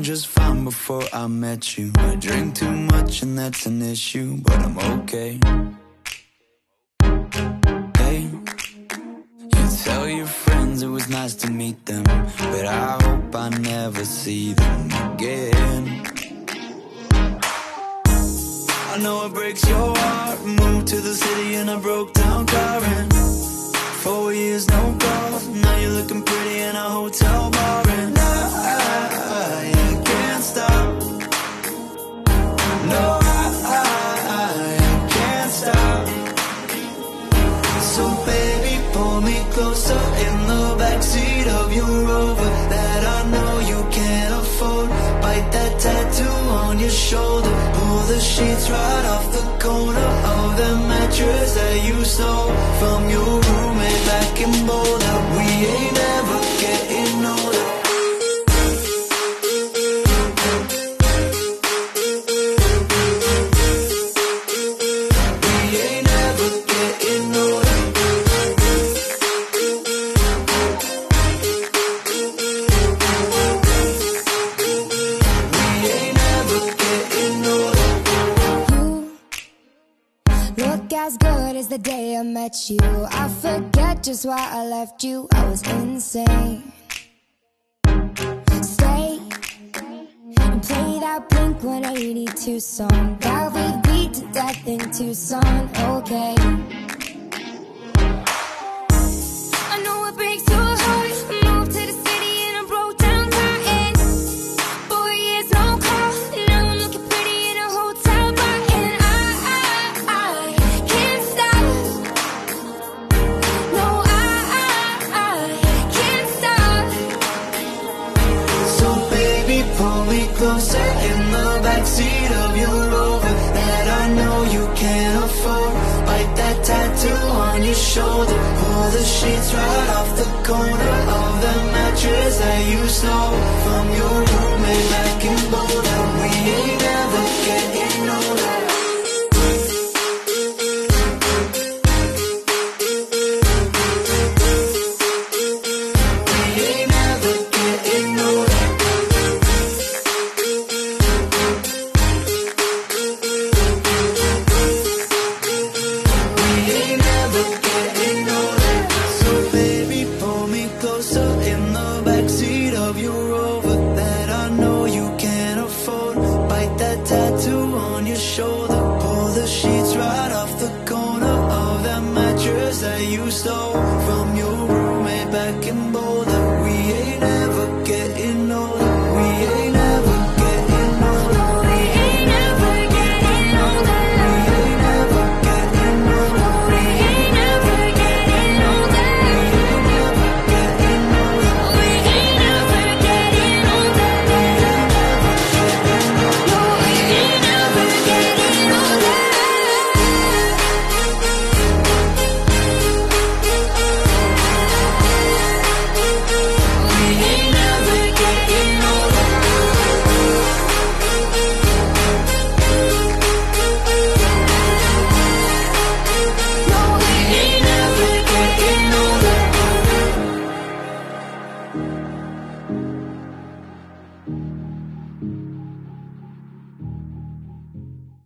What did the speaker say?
just fine before I met you. I drink too much and that's an issue, but I'm okay. Hey, you tell your friends it was nice to meet them, but I hope I never see them again. I know it breaks your heart. Moved to the city in a broke down car, and 4 years no calls. Now you're looking pretty in a hotel bar, and I can't stop. No, I can't stop. So baby, pull me closer in the backseat of your Rover that I know you can't afford. Bite that tattoo on your shoulder. Pull the sheets right off the corner of the mattress that you stole from your roommate back in Boulder. We ain't ever getting older. We ain't ever getting older. We ain't ever getting older. You look as good as the day I met you. I forget just why I left you. I was insane. Stay and play that Blink 182 song that we beat to death in Tucson. Okay. I know it breaks your heart. Moved to the city in a broke down car, and 4 years no call. Now I'm looking pretty in a hotel bar, and I can't stop. No, I can't stop. So baby, pull me closer in the backseat of your Rover that I know you can't afford. Bite that tattoo on your shoulder. Pull the sheets right off the corner of the mattress that you stole from your roommate back in Boulder. We ain't ever getting older. We ain't ever getting older. We ain't ever getting older. So baby, pull me closer in the backseat of your Rover that I know you can't afford. Bite that tattoo on your shoulder.